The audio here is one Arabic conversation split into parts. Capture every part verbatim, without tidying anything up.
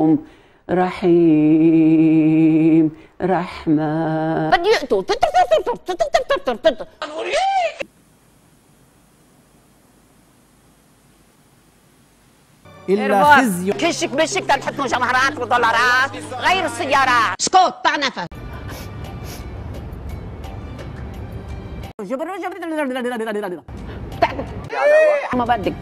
ربكم رحيم رحمن. بدي يقتل إلا خزي. كشك بشك تنحط مجوهرات ودولارات غير السيارات. اسكت طع نفس. ما بدك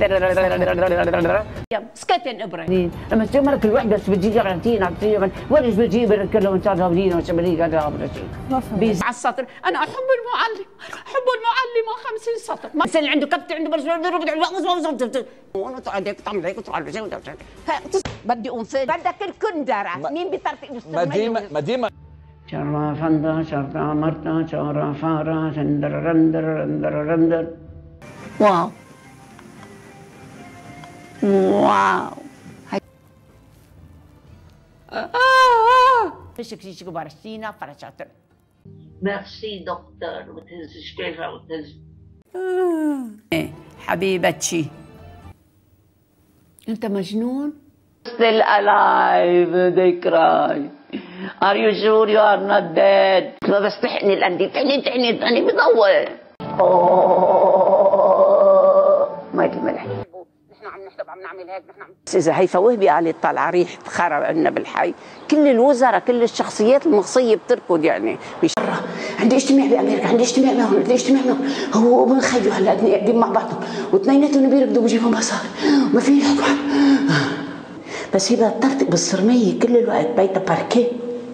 سكتن ابره لما تجمرك الوحده بتجي قرنتين عطيه وين بتجيب الكلام انت جاوبين وشبريك هذا بيز على السطر. انا احب المعلم احب المعلم خمسين سطر ما اللي عنده كبت عنده برش وانا تعديك طعم عليك وتعال بدي اقوم فين بدك الكندره مين بيطرطق مديمه مديمه شرا فندا شرا مرتا شرا فارا شندر رندر رندر رندر. واو واو فيشك شيء كبار سينا فرشاتر. ميرسي دكتور وتهزش كيفها وتهز. حبيبتي انت مجنون؟ Still alive they cry. Are you sure you are not dead؟ ما بس تحني الأندي تحني تحني تحني بضوء. ما يدري ملح. نحن عم نحسب عم نعمل هيك نحن عم إذا هيفا وهبي قالت طالعة ريح خرب عندنا بالحي، كل الوزراء كل الشخصيات المخصية بتركض يعني بشرة. عندي اجتماع بأمريكا، عندي اجتماع معهم، عندي اجتماع معهم، هو وابن خيو هلا قاعدين مع بعضهم واثنيناتهم بيركضوا بجيبهم مصاري وما في يحكوا. بس هي بدها تطرطق بالصرمية كل الوقت بيتها باركيه.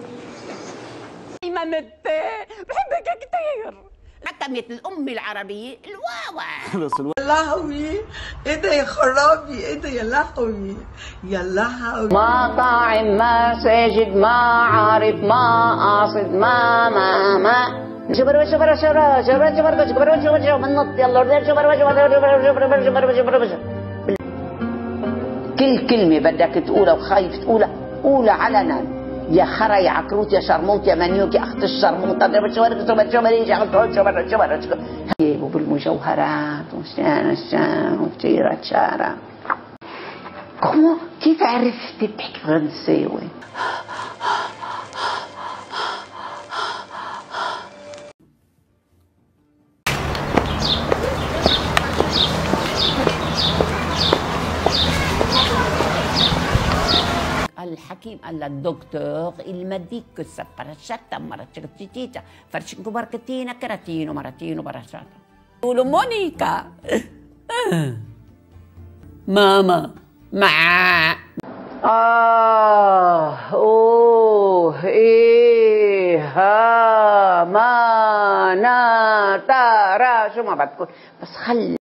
ما متى بحبك كثير حتى مثل الأم العربية الواوا. يا لهوي ايه ده يا خرابي ايه ده يا لهوي يا لهوي. ما طاعم ما ساجد ما عارف ما قاصد ما ما ما جبر جبر جبر جبر جبر جبر جبر جبر من نط يلا جبر جبر جبر جبر جبر جبر. كل كلمة بدك تقولها وخايف تقولها قولها علنا. يا خرا يا عكروت يا شرموط يا منيوك يا اخت الشرموطه جبر جبر جبر جبر جبر جبر جبر وبالمجوهرات وشان الشام وكثير شارع. كومو كيف عرفتي بتحكي فرنساوي؟ الحكيم قال للدكتور il m'a dit que ça paracetta maracetita farcinco barchetina caratino maratino baracata. قولوا مونيكا ماما مع آه أوه إيه ها ما نا ترى شو ما بدكم بس خلي